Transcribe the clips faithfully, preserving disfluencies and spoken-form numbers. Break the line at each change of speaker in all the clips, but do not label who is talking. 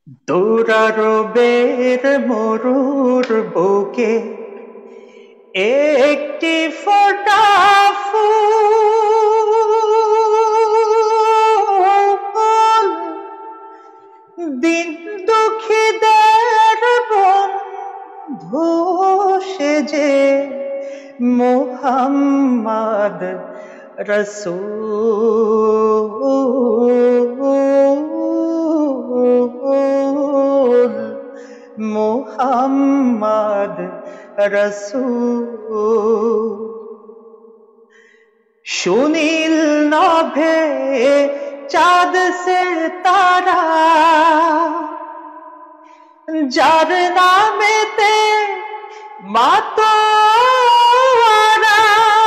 দৌড়ারবের মরুর বুকে একটি ফোঁটা ফুল, দিন দুঃখীদের বন্ধু সেজে মুহাম্মদ রসূল, মুহাম্মদ রসূল। সুনীল নভে চাঁদ সে তারা, যার নামেতে মাতোয়ারা,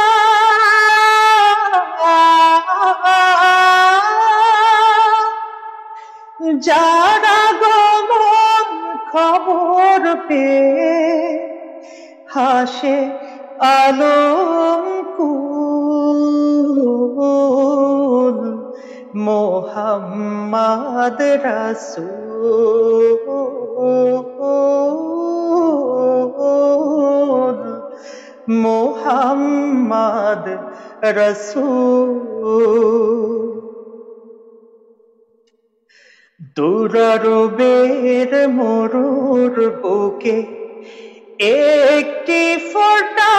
যার আগমন খবর পেয়ে হাসে আলমকুল, মুহাম্মদ রসূল, মুহাম্মদ রসূল। দূরারবের মরুর বুকে একটি ফোঁটা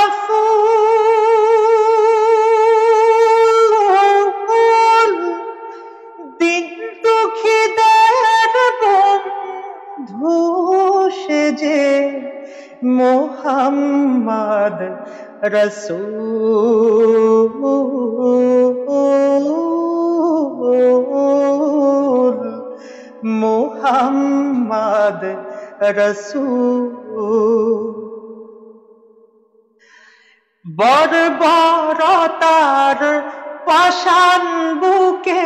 ফুল, দিন দুঃখীদের বন্ধু সেজে মুহাম্মদ রসূল, মুহাম্মদ রসূল। বর্বরতার পাষাণ বুকে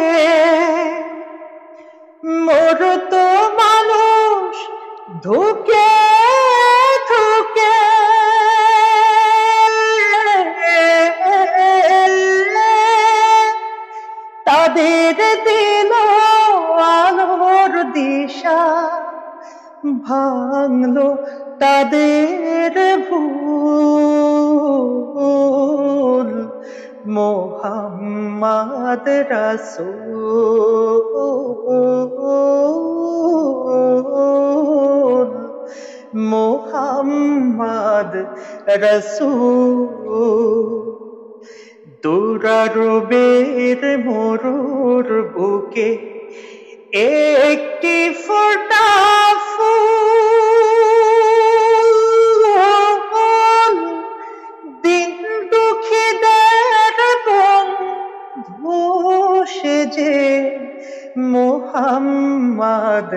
মরত মানুষ ধুকে ধুকে, তাদের দিল আলোর দিশা, ভাঙলো তাদের ভুল, মুহাম্মদ রসূল, মুহাম্মদ রসূল। দূরারবের মরুর বুকে একটি ফোঁটা ফুল, দিন দুঃখীদের বন্ধু সেজে মুহাম্মদ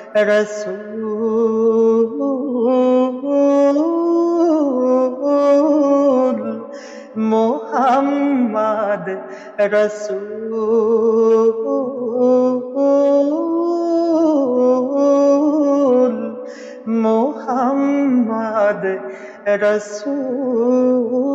রসূল, মুহাম্মদ রসূল, মুহাম্মদ রসূল।